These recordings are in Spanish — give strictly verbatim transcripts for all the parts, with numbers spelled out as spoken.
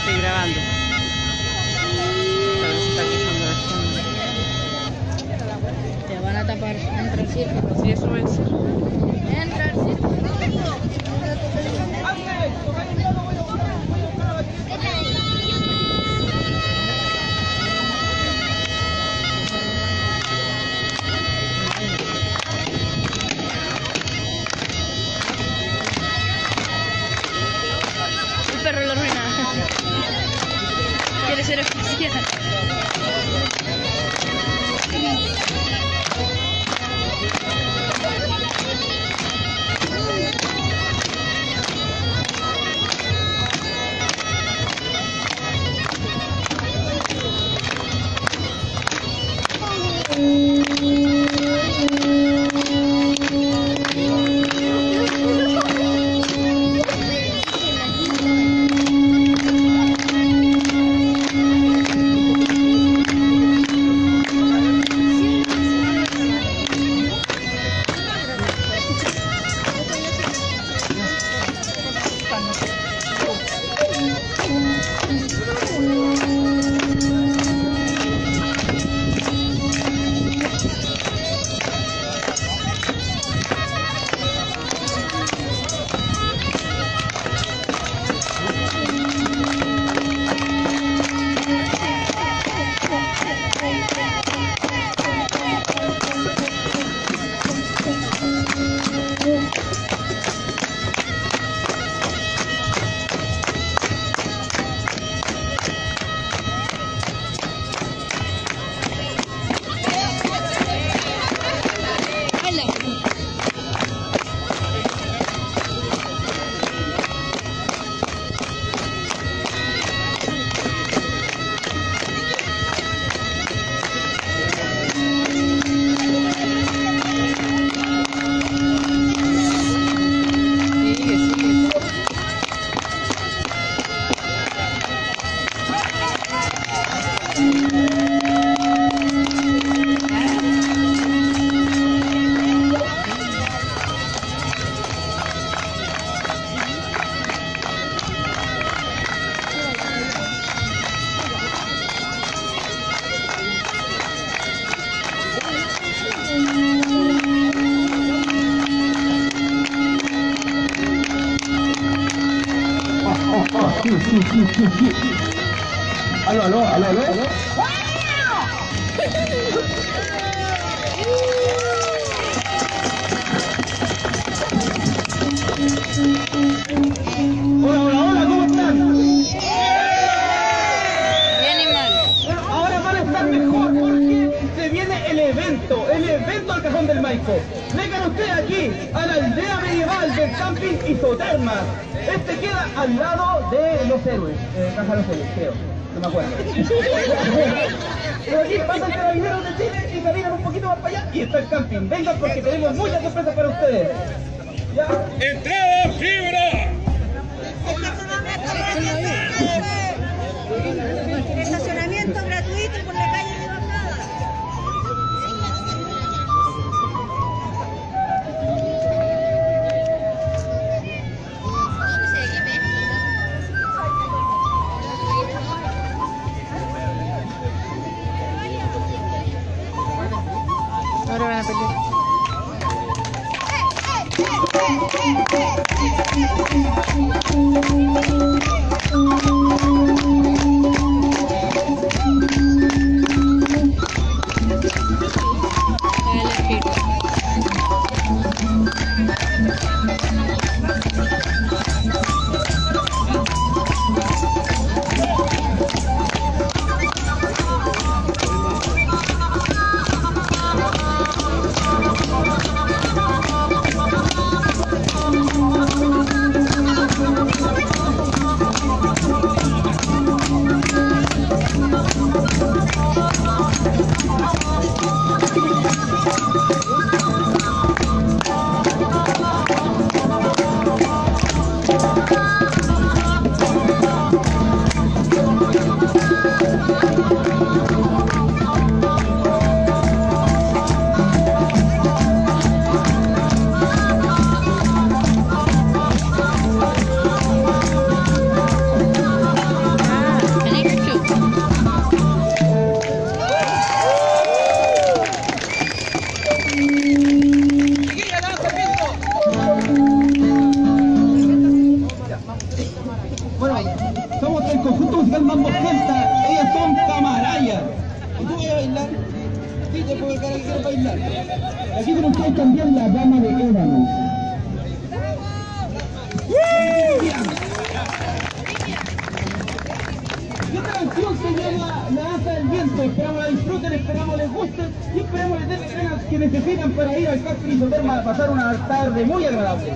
Estoy grabando. A ver si está quejando la gente. Te van a tapar. Entra al circo. Sí, eso es. Entra al circo. El perro lo arruina. Quiere ser especial. Sí, sí, sí, sí, sí. Aló, aló, aló, aló. Hola, hola, hola, ¿cómo están? Bien y mal. Bueno, ahora van a estar mejor porque se viene el evento, el evento al Cajón del Maipo. Vengan ustedes aquí, a la aldea medieval del camping Isotermas. Este queda al lado de Los Héroes, eh, Casa de los Héroes, creo, no me acuerdo. Pero aquí pasan carabineros de Chile y caminan un poquito más para allá y está el camping. Vengan porque tenemos muchas sorpresas para ustedes. ¿Ya? ¡Entrada fibra! Estacionamiento gratuito por la calle de Bajada. Ahora van a perder. Thank you. conjunto musical Mambo Celta, ellas son Camaraya. ¿Y tú vas a bailar? Sí, te puedo cara que quieres bailar. Aquí tenemos que cambiar la dama de ébano. Y esta canción se llama La Danza del Viento. Esperamos la disfruten, esperamos les guste y esperamos les den las ganas que necesitan para ir al Camping Isoterma a pasar una tarde muy agradable.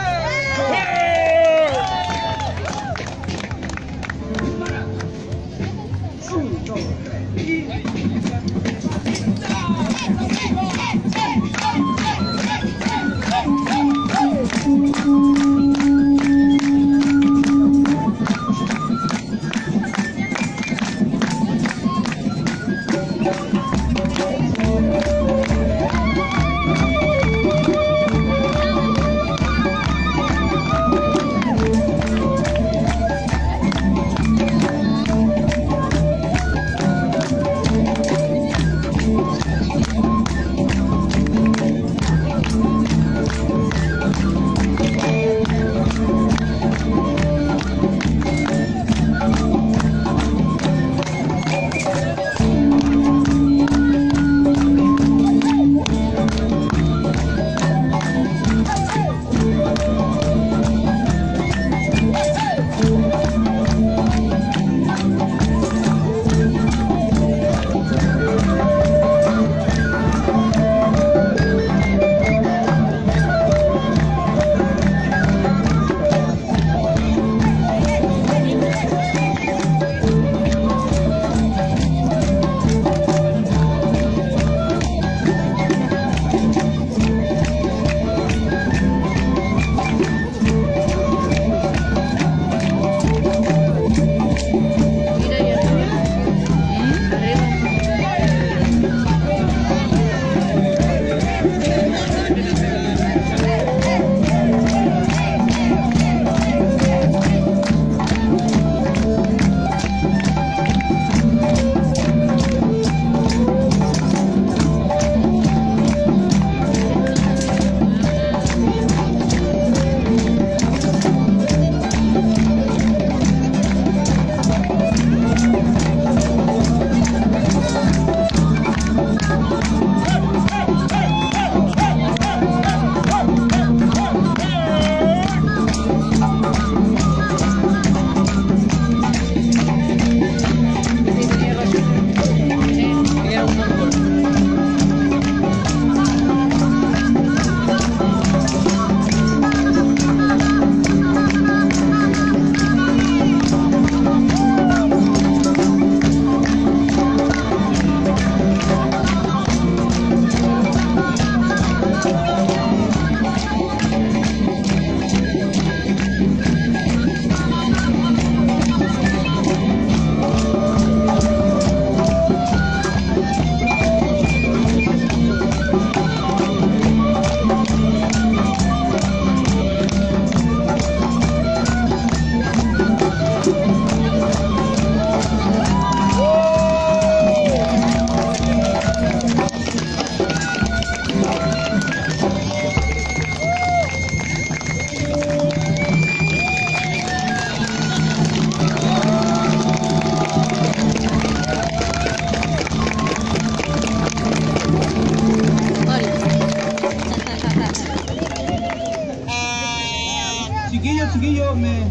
Chiquillos, chiquillos, me...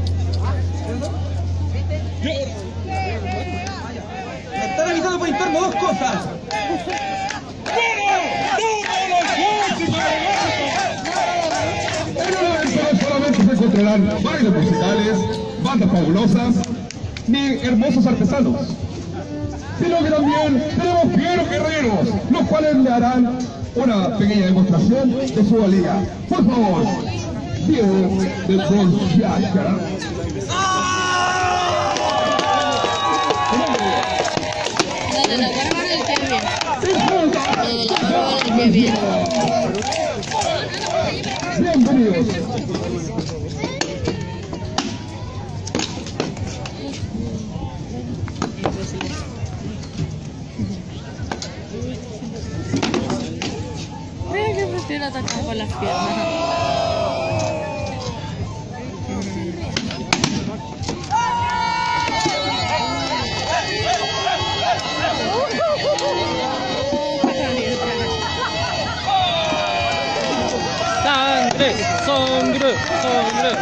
Me están avisando por interno dos cosas. En un evento no solamente se encontrarán bailes musicales, bandas fabulosas, ni hermosos artesanos, sino que también tenemos fieros guerreros, los cuales le harán una pequeña demostración de su valía. Por favor, fieros de Bronx Yacha. Dale la cámara del que bien. Dale la cámara del que bien. Bienvenidos. Mira que prefiero atacar con las piernas. sangre, sangre, sangre.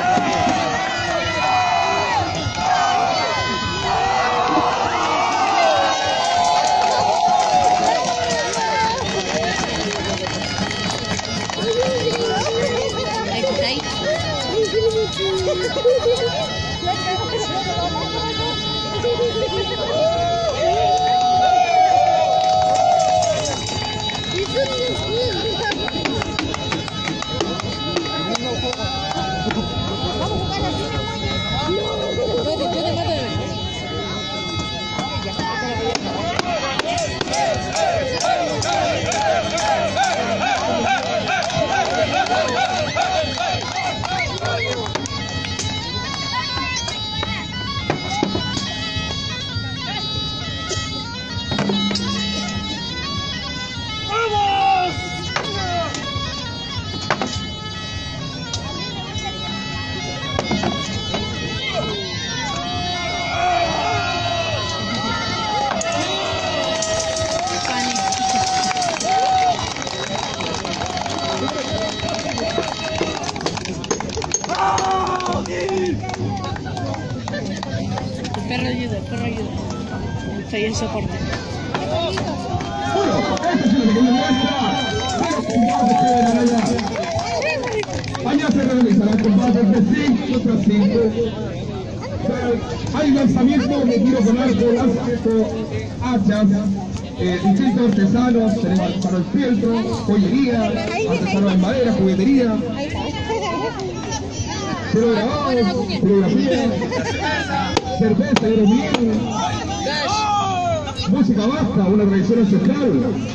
Perro ayuda, perro ayuda. Soy el soporte. Bueno, esta es la segunda muestra de los combates que ven allá. Allá se realizarán combates de cinco contra cinco. Hay lanzamiento de tiro con arco, lanzamiento, hachas, eh, distintos artesanos, tenemos para el fieltro, joyería, artesanos en madera, juguetería, cero grabados, coreografía, cerveza, aeromil, música vasca, una tradición ancestral,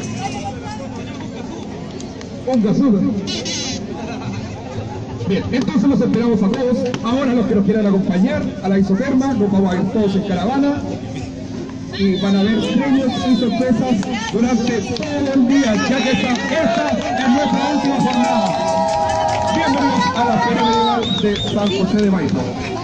un gasú. Bien, entonces los esperamos a todos. Ahora los que nos quieran acompañar a la isoterma, nos vamos a ir todos en caravana y van a ver premios y sorpresas durante todo el día, ya que esta, esta es nuestra última jornada. Bienvenidos a la Feria Medieval de San José de Maipo.